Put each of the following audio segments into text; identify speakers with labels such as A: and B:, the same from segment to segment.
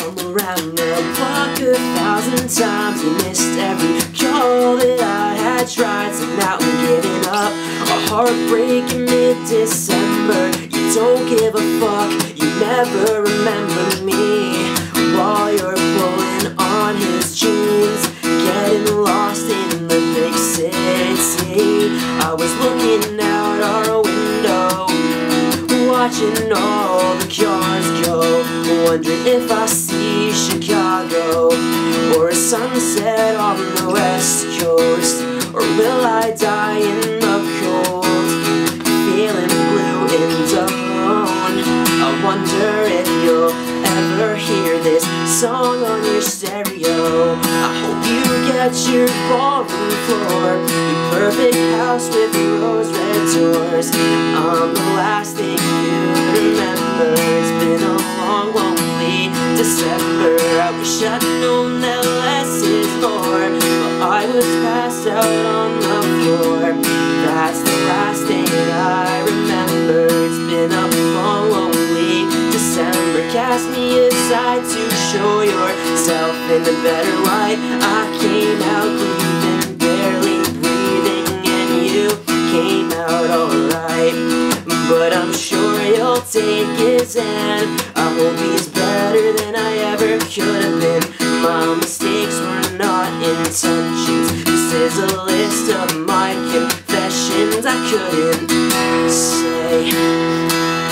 A: tumble around the block 1,000 times and missed every call that I had tried, so now I'm giving up. A heartbreak in mid-December. You don't give a fuck, you never remember me. While you're pulling on his jeans, getting lost in the big city. I was looking out our window, watching all the cars go, wondering if I see Chicago or a sunset on the west coast, or will I die in the cold, feeling blue and alone. I wonder if you'll ever hear this song on your stereo. I hope you get your ballroom floor, your perfect house with rose red doors. I'm the last thing you'd remember. It's been a long, lonely December. I wish I'd known that less is more, but I was passed out on the floor. That's the last thing I remember. It's been a long, lonely December. Cast me aside to show yourself in a better light. I came out grieving, barely breathing, and you came out alright. But I'm sure you'll take his hand. I hope he's better than I ever could have been. My mistakes were not intentions. This is a list of my confessions I couldn't say.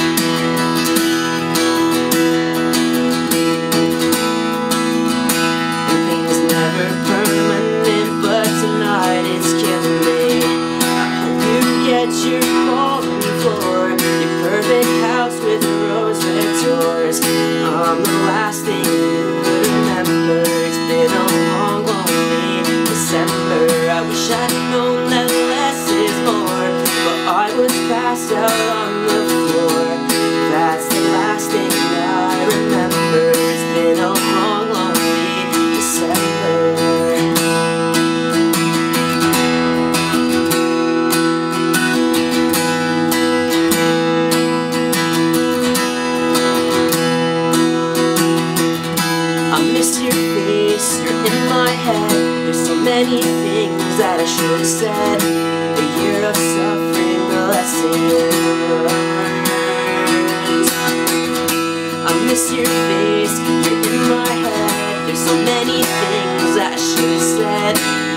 A: Permanent, but tonight it's killing me. I hope you get your ballroom floor, your perfect house with rose red doors. I'm the last thing you would remember. It's been a long, lonely December. I wish I'd known that less is more, but I was passed out on the floor. That's the last thing I remember. It's been a long, lonely December. Your face, you're in my head. There's so many things that I should have said. A year of suffering, the lesson learned. I miss your face, you're in my head. There's so many things that I should have said.